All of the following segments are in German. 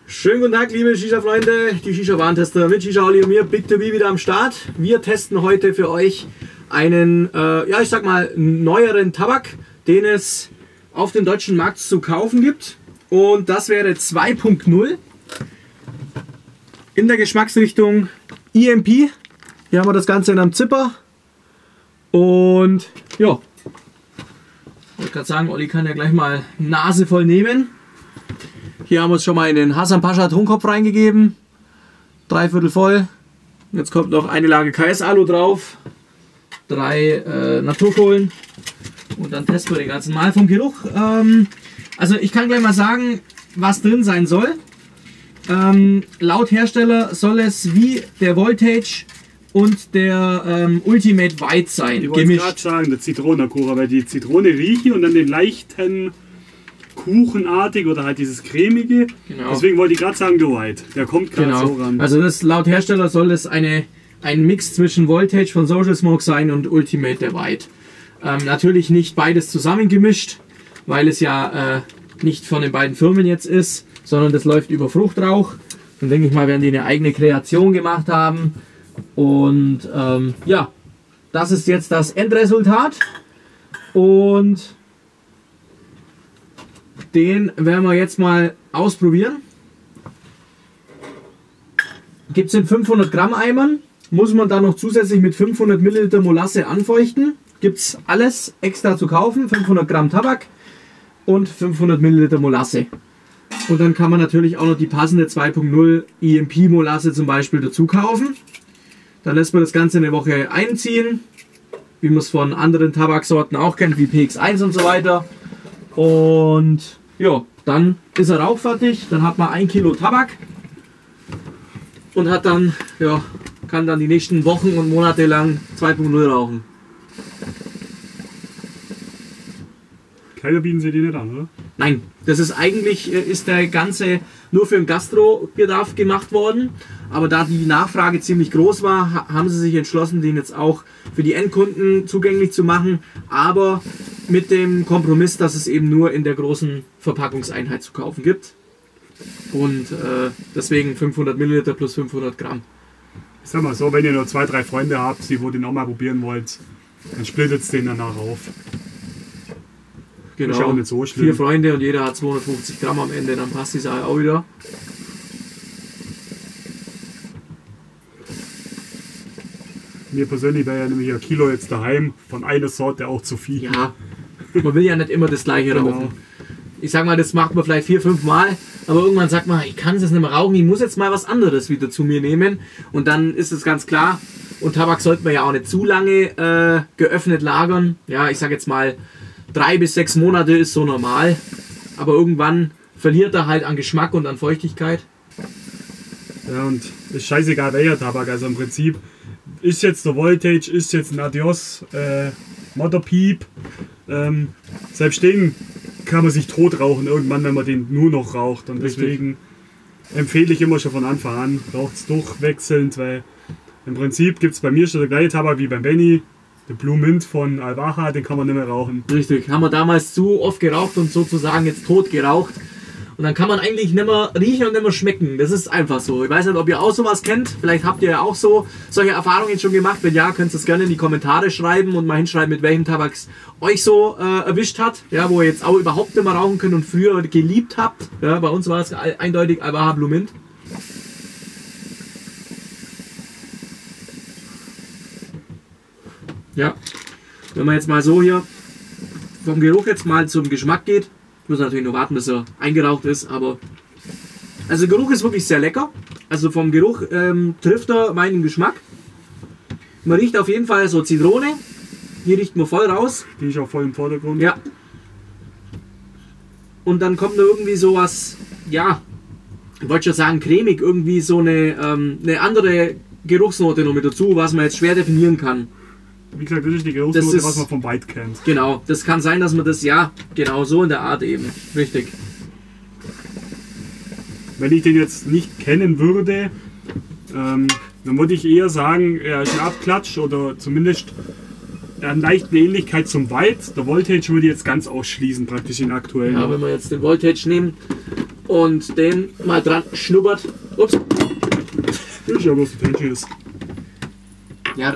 Schönen guten Tag, liebe Shisha-Freunde, die Shisha-Warentester mit Shisha Olli und mir, Big to Be, wieder am Start. Wir testen heute für euch einen, ja, ich sag mal, neueren Tabak, den es auf dem deutschen Markt zu kaufen gibt. Und das wäre 2.0 in der Geschmacksrichtung EMP. Hier haben wir das Ganze in einem Zipper. Und ja, ich wollte gerade sagen, Olli kann ja gleich mal Nase voll nehmen. Hier haben wir es schon mal in den Hasan Pasha Tonkopf reingegeben. 3/4 voll. Jetzt kommt noch eine Lage KS-Alu drauf. 3 Naturkohlen. Und dann testen wir den ganzen Mal vom Geruch. Also ich kann gleich mal sagen, was drin sein soll. Laut Hersteller soll es wie der Voltage und der Ultimate White sein. Ich wollte gerade sagen, der Zitronenkuchen, weil die Zitrone rieche und dann den leichten kuchenartig oder halt dieses cremige. Genau. Deswegen wollte ich gerade sagen, der White. Der kommt gerade so ran. Also das, laut Hersteller soll es ein Mix zwischen Voltage von Social Smoke sein und Ultimate der White. Natürlich nicht beides zusammengemischt, weil es ja nicht von den beiden Firmen jetzt ist, sondern das läuft über Fruchtrauch. Dann denke ich mal, werden die eine eigene Kreation gemacht haben. Und ja, das ist jetzt das Endresultat. Und den werden wir jetzt mal ausprobieren. Gibt es in 500 Gramm Eimern. Muss man dann noch zusätzlich mit 500 Milliliter Molasse anfeuchten. Gibt es alles extra zu kaufen. 500 Gramm Tabak und 500 Milliliter Molasse. Und dann kann man natürlich auch noch die passende 2.0 EMP Molasse zum Beispiel dazu kaufen. Dann lässt man das Ganze eine Woche einziehen. Wie man es von anderen Tabaksorten auch kennt, wie PX1 und so weiter. Und ja, dann ist er rauchfertig. Dann hat man 1 Kilo Tabak und hat dann, ja, kann dann die nächsten Wochen und Monate lang 2.0 rauchen. Keiner bieten sie die nicht an, oder? Nein, das ist eigentlich, ist der ganze nur für den Gastrobedarf gemacht worden. Aber da die Nachfrage ziemlich groß war, haben sie sich entschlossen, den jetzt auch für die Endkunden zugänglich zu machen. Aber mit dem Kompromiss, dass es eben nur in der großen Verpackungseinheit zu kaufen gibt. Und deswegen 500 Milliliter plus 500 Gramm. Ich sag mal so, wenn ihr nur 2, 3 Freunde habt, die den auch mal probieren wollt, dann splittet es den danach auf. Genau, ist auch nicht so schlimm. 4 Freunde und jeder hat 250 Gramm am Ende, dann passt die Sache auch wieder. Mir persönlich wäre ja nämlich 1 Kilo jetzt daheim von einer Sorte auch zu viel. Ja, man will ja nicht immer das gleiche rauchen. Ich sag mal, das macht man vielleicht 4, 5 Mal, aber irgendwann sagt man, ich kann es jetzt nicht mehr rauchen, ich muss jetzt mal was anderes wieder zu mir nehmen. Und dann ist es ganz klar, und Tabak sollte man ja auch nicht zu lange geöffnet lagern. Ja, ich sag jetzt mal, 3 bis 6 Monate ist so normal, aber irgendwann verliert er halt an Geschmack und an Feuchtigkeit. Ja, und ist scheißegal welcher Tabak, also im Prinzip ist jetzt der Voltage, ist jetzt ein Adios, Motherpeep, selbst den kann man sich tot rauchen irgendwann, wenn man den nur noch raucht, und deswegen empfehle ich immer schon von Anfang an, raucht es durchwechselnd, weil im Prinzip gibt es bei mir schon der gleiche Tabak wie beim Benny. Der Blue Mint von Alvaha, den kann man nicht mehr rauchen. Richtig, haben wir damals zu oft geraucht und sozusagen jetzt tot geraucht. Und dann kann man eigentlich nicht mehr riechen und nicht mehr schmecken. Das ist einfach so. Ich weiß nicht, ob ihr auch sowas kennt. Vielleicht habt ihr ja auch so solche Erfahrungen schon gemacht. Wenn ja, könnt ihr es gerne in die Kommentare schreiben und mal hinschreiben, mit welchem Tabak es euch so erwischt hat. Ja, wo ihr jetzt auch überhaupt nicht mehr rauchen könnt und früher geliebt habt. Ja, bei uns war es eindeutig Alvaha Blue Mint. Ja, wenn man jetzt mal so hier vom Geruch jetzt mal zum Geschmack geht, muss natürlich nur warten, bis er eingeraucht ist, aber also der Geruch ist wirklich sehr lecker. Also vom Geruch trifft er meinen Geschmack. Man riecht auf jeden Fall so Zitrone. Hier riecht man voll raus. Die ist auch voll im Vordergrund. Ja. Und dann kommt da irgendwie sowas, ja, ich wollte schon sagen cremig, irgendwie so eine andere Geruchsnote noch mit dazu, was man jetzt schwer definieren kann. Wie gesagt, das ist die Geruchsnote, was man vom White kennt. Genau, das kann sein, dass man das, ja, genau so in der Art eben. Richtig. Wenn ich den jetzt nicht kennen würde, dann würde ich eher sagen, er ist ein Abklatsch oder zumindest er hat eine leichte Ähnlichkeit zum White. Der Voltage würde ich jetzt ganz ausschließen, praktisch den aktuellen. Ja, wenn wir jetzt den Voltage nehmen, und den mal dran schnuppert. Ups. Ich habe was Fancyes. Ja.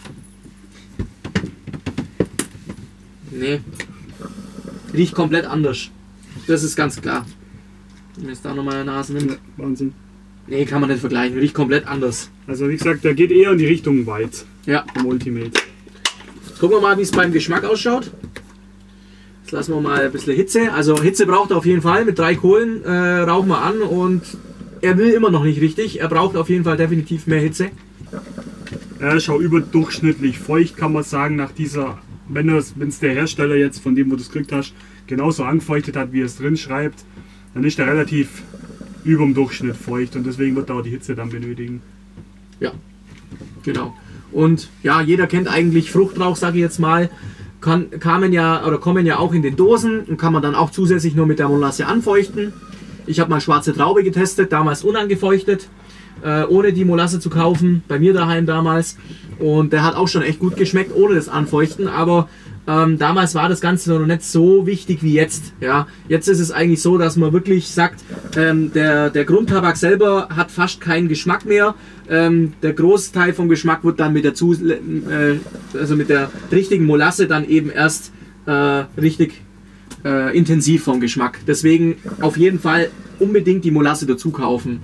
Nee. Riecht komplett anders. Das ist ganz klar. Wenn man jetzt da nochmal eine Nase nimmt. Ja, Wahnsinn. Nee, kann man nicht vergleichen. Riecht komplett anders. Also wie gesagt, der geht eher in die Richtung White Ja. vom Ultimate. Jetzt gucken wir mal, wie es beim Geschmack ausschaut. Jetzt lassen wir mal ein bisschen Hitze. Also Hitze braucht er auf jeden Fall. Mit 3 Kohlen rauchen wir an und er will immer noch nicht richtig. Er braucht auf jeden Fall definitiv mehr Hitze. Er ist auch überdurchschnittlich feucht, kann man sagen, nach dieser, wenn es der Hersteller jetzt, von dem wo du es gekriegt hast, genauso angefeuchtet hat, wie es drin schreibt, dann ist er relativ über dem Durchschnitt feucht und deswegen wird er auch die Hitze dann benötigen. Ja, genau. Und ja, jeder kennt eigentlich Fruchtrauch, sage ich jetzt mal. Kommen ja auch in den Dosen und kann man dann auch zusätzlich nur mit der Molasse anfeuchten. Ich habe mal schwarze Traube getestet, damals unangefeuchtet, ohne die Molasse zu kaufen, bei mir daheim damals. Und der hat auch schon echt gut geschmeckt, ohne das Anfeuchten. Aber damals war das Ganze noch nicht so wichtig wie jetzt. Ja, jetzt ist es eigentlich so, dass man wirklich sagt, der Grundtabak selber hat fast keinen Geschmack mehr. Der Großteil vom Geschmack wird dann mit der richtigen Molasse dann eben erst richtig intensiv vom Geschmack. Deswegen auf jeden Fall unbedingt die Molasse dazu kaufen.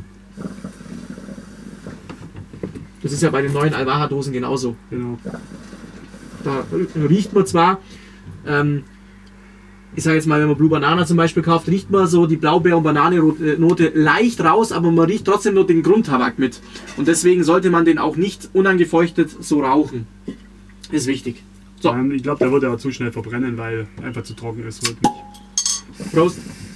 Das ist ja bei den neuen Alvaha-Dosen genauso. Genau. Da riecht man zwar, ich sage jetzt mal, wenn man Blue Banana zum Beispiel kauft, riecht man so die Blaubeer- und Banane-Note leicht raus, aber man riecht trotzdem nur den Grundtabak mit. Und deswegen sollte man den auch nicht unangefeuchtet so rauchen. Ist wichtig. So. Ich glaube, der wird ja zu schnell verbrennen, weil einfach zu trocken ist. Wirklich. Prost.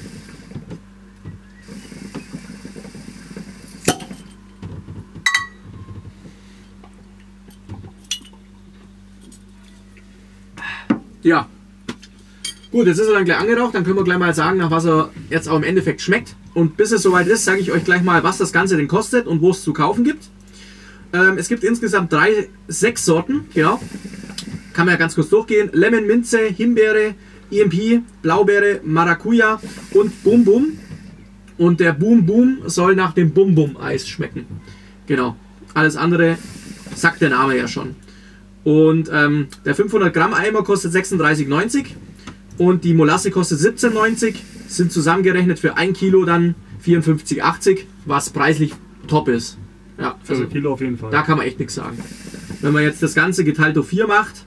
Ja. Gut, jetzt ist er dann gleich angeraucht, dann können wir gleich mal sagen, nach was er jetzt auch im Endeffekt schmeckt. Und bis es soweit ist, sage ich euch gleich mal, was das Ganze denn kostet und wo es zu kaufen gibt. Es gibt insgesamt 6 Sorten, genau. Kann man ja ganz kurz durchgehen. Lemon, Minze, Himbeere, EMP, Blaubeere, Maracuja und Bum Bum. Und der Boom Boom soll nach dem Bum Bum Eis schmecken. Genau. Alles andere sagt der Name ja schon. Und der 500 Gramm Eimer kostet 36,90 und die Molasse kostet 17,90. Sind zusammengerechnet für 1 Kilo dann 54,80, was preislich top ist. Ja, Für ein Kilo auf jeden Fall. da kann man echt nichts sagen. Wenn man jetzt das Ganze geteilt durch 4 macht,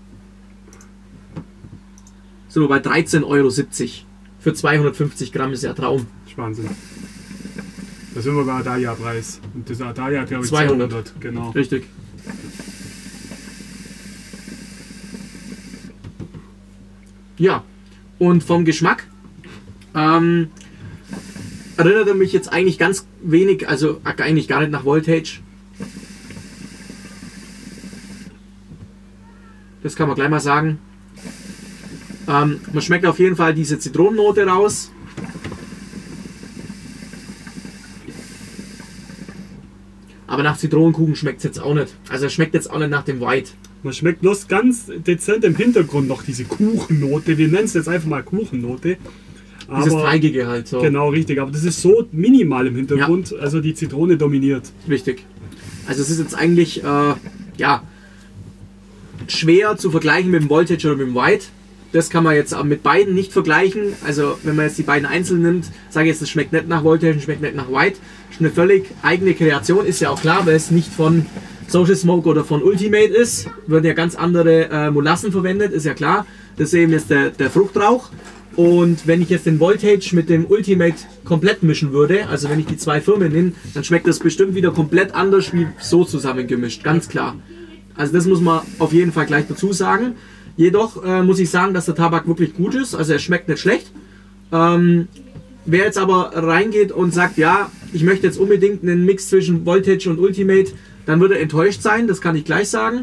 sind wir bei 13,70 Euro. Für 250 Gramm ist ja Traum. Das ist Wahnsinn. Da sind wir bei Adaya-Preis. Und dieser Adaya hat, glaube ich, 200. Genau. Richtig. Ja, und vom Geschmack erinnert er mich jetzt eigentlich ganz wenig, also eigentlich gar nicht nach Voltage. Das kann man gleich mal sagen. Man schmeckt auf jeden Fall diese Zitronennote raus. Aber nach Zitronenkuchen schmeckt es jetzt auch nicht. Also es schmeckt jetzt auch nicht nach dem White. Man schmeckt bloß ganz dezent im Hintergrund noch diese Kuchennote. Wir nennen es jetzt einfach mal Kuchennote. Dieses Teigige halt so. Genau, richtig. Aber das ist so minimal im Hintergrund. Ja. Also die Zitrone dominiert. Richtig. Also es ist jetzt eigentlich ja, schwer zu vergleichen mit dem Voltage oder mit dem White. Das kann man jetzt mit beiden nicht vergleichen. Also wenn man jetzt die beiden einzeln nimmt, sage ich jetzt, es schmeckt nicht nach Voltage, schmeckt nicht nach White. Das ist eine völlig eigene Kreation, ist ja auch klar, weil es nicht von Social Smoke oder von Ultimate ist. Werden ja ganz andere Molassen verwendet, ist ja klar. Das ist eben jetzt der Fruchtrauch. Und wenn ich jetzt den Voltage mit dem Ultimate komplett mischen würde, also wenn ich die 2 Firmen nehme, dann schmeckt das bestimmt wieder komplett anders wie so zusammengemischt, ganz klar. Also das muss man auf jeden Fall gleich dazu sagen. Jedoch muss ich sagen, dass der Tabak wirklich gut ist, also er schmeckt nicht schlecht. Wer jetzt aber reingeht und sagt, ja, ich möchte jetzt unbedingt einen Mix zwischen Voltage und Ultimate, dann würde er enttäuscht sein, das kann ich gleich sagen.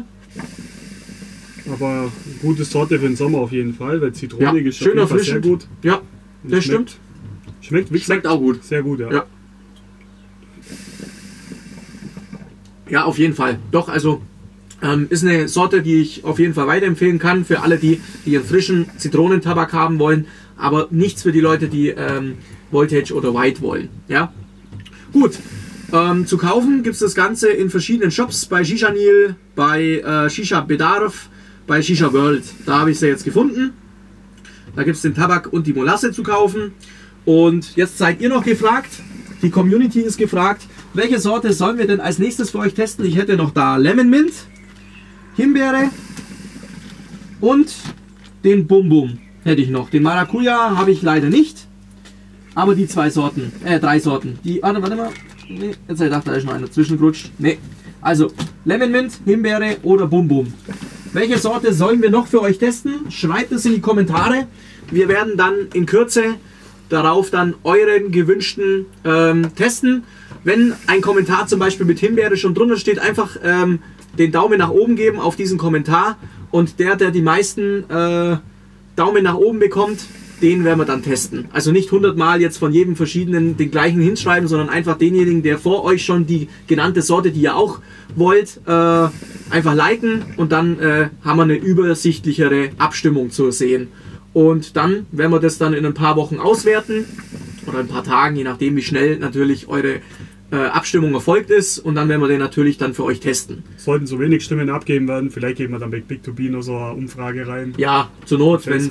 Aber gute Sorte für den Sommer auf jeden Fall, weil Zitrone ja, schön erfrischend. Sehr gut. Ja, das stimmt. Schmeckt auch gut. Sehr gut, ja. Ja. Ja, auf jeden Fall. Doch, also Ist eine Sorte, die ich auf jeden Fall weiterempfehlen kann für alle, die ihren frischen Zitronentabak haben wollen, aber nichts für die Leute, die Voltage oder White wollen. Ja? Gut, zu kaufen gibt es das Ganze in verschiedenen Shops, bei Shishanil, bei Shisha Bedarf, bei Shisha World. Da habe ich sie jetzt gefunden. Da gibt es den Tabak und die Molasse zu kaufen. Und jetzt seid ihr noch gefragt, die Community ist gefragt, welche Sorte sollen wir denn als nächstes für euch testen? Ich hätte noch da Lemon Mint, Himbeere und den Bum Bum hätte ich noch. Den Maracuja habe ich leider nicht, aber die drei Sorten. Die, warte mal, nee, jetzt habe ich gedacht, da ist noch einer zwischengerutscht. Nee, also Lemon Mint, Himbeere oder Bum Bum. Welche Sorte sollen wir noch für euch testen? Schreibt es in die Kommentare. Wir werden dann in Kürze darauf dann euren gewünschten testen. Wenn ein Kommentar zum Beispiel mit Himbeere schon drunter steht, einfach den Daumen nach oben geben auf diesen Kommentar und der die meisten Daumen nach oben bekommt, den werden wir dann testen. Also nicht 100 Mal jetzt von jedem verschiedenen den gleichen hinschreiben, sondern einfach denjenigen, der vor euch schon die genannte Sorte, die ihr auch wollt, einfach liken und dann haben wir eine übersichtlichere Abstimmung zu sehen. Und dann werden wir das dann in ein paar Wochen auswerten oder ein paar Tagen, je nachdem wie schnell natürlich eure Abstimmung erfolgt ist, und dann werden wir den natürlich dann für euch testen. Sollten so wenig Stimmen abgeben werden, vielleicht geben wir dann bei Big2B noch so eine Umfrage rein. Ja, zur Not, wenn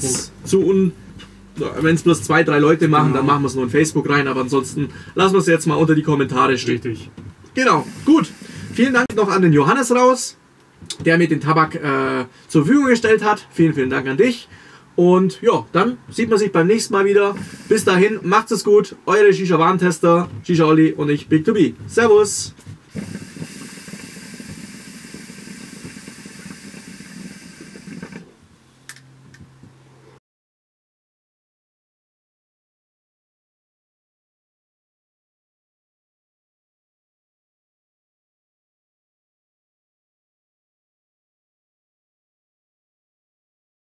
es bloß 2, 3 Leute machen, genau, dann machen wir es nur in Facebook rein, aber ansonsten lassen wir es jetzt mal unter die Kommentare stehen. Richtig. Genau, gut. Vielen Dank noch an den Johannes raus, der mir den Tabak zur Verfügung gestellt hat. Vielen, vielen Dank an dich. Und ja, dann sieht man sich beim nächsten Mal wieder. Bis dahin, macht's es gut. Eure Shisha-Warentester, Shisha Olli und ich, Big2B. Servus!